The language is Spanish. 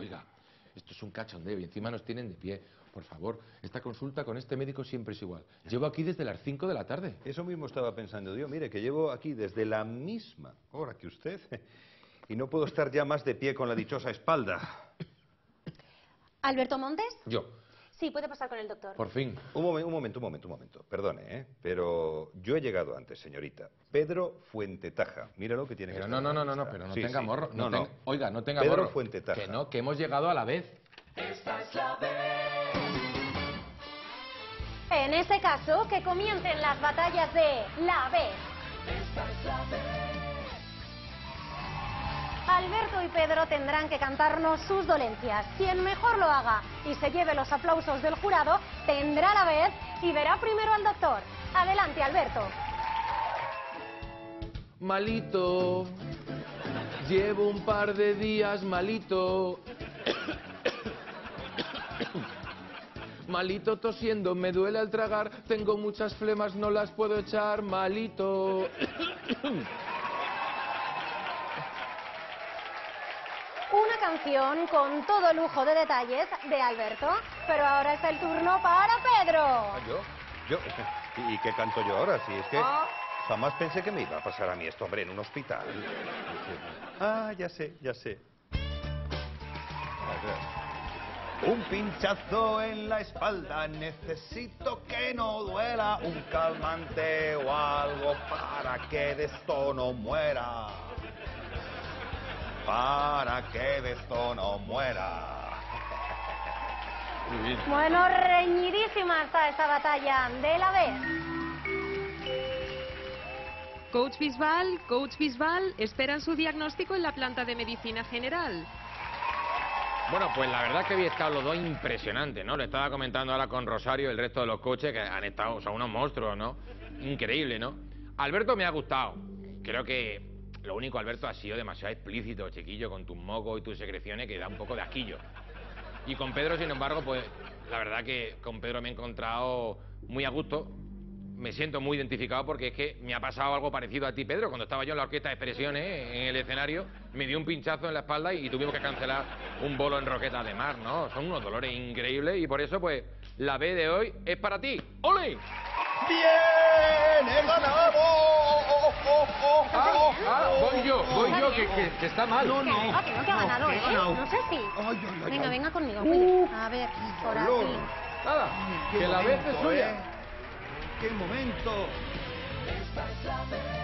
Oiga, esto es un cachondeo y encima nos tienen de pie. Por favor, esta consulta con este médico siempre es igual. Llevo aquí desde las 5 de la tarde. Eso mismo estaba pensando yo. Mire, que llevo aquí desde la misma hora que usted y no puedo estar ya más de pie con la dichosa espalda. ¿Alberto Montes? Yo. Sí, puede pasar con el doctor. Por fin. Un momento. Perdone, ¿eh? Pero yo he llegado antes, señorita. Pedro Fuentetaja. Mira lo que tiene Pero que no, estar. pero no Sí, tenga sí. morro. No. Oiga, no tenga Pedro morro. Fuentetaja. Que no, que hemos llegado a la vez. Esta es la vez. En ese caso, que comiencen las batallas de la vez. Esta es la vez. Alberto y Pedro tendrán que cantarnos sus dolencias. Quien mejor lo haga y se lleve los aplausos del jurado, tendrá la vez y verá primero al doctor. Adelante, Alberto. Malito. Llevo un par de días malito. Malito tosiendo, me duele al tragar, tengo muchas flemas, no las puedo echar, malito. Una canción con todo lujo de detalles de Alberto, pero ahora es el turno para Pedro. ¿Ah, yo? ¿Y qué canto yo ahora? Si es que jamás pensé que me iba a pasar a mí esto, hombre, en un hospital. Ah, ya sé. Un pinchazo en la espalda, necesito que no duela, un calmante o algo para que de esto no muera. Para que de esto no muera. Bueno, reñidísima está esta batalla de la vez. Coach Bisbal, esperan su diagnóstico en la planta de medicina general. Bueno, pues la verdad es que había estado los dos impresionantes, ¿no? Le estaba comentando ahora con Rosario y el resto de los coaches que han estado, son unos monstruos, ¿no? Increíble, ¿no? Alberto me ha gustado. Creo que lo único, Alberto, ha sido demasiado explícito, chiquillo, con tus mocos y tus secreciones, que da un poco de asquillo. Y con Pedro, sin embargo, pues la verdad que con Pedro me he encontrado muy a gusto. Me siento muy identificado porque es que me ha pasado algo parecido a ti, Pedro. Cuando estaba yo en la Orquesta de Expresiones, en el escenario, me dio un pinchazo en la espalda y tuvimos que cancelar un bolo en Roquetas de Mar, ¿no? Son unos dolores increíbles y por eso, pues, la B de hoy es para ti. ¡Ole! ¡Bien! ¡He ganado! Voy yo, que está mal. Que ha ganado, ¿eh? No sé si. Venga conmigo. A ver, por aquí. Nada, que la vez es suya. ¡Qué momento! Esta es la vez.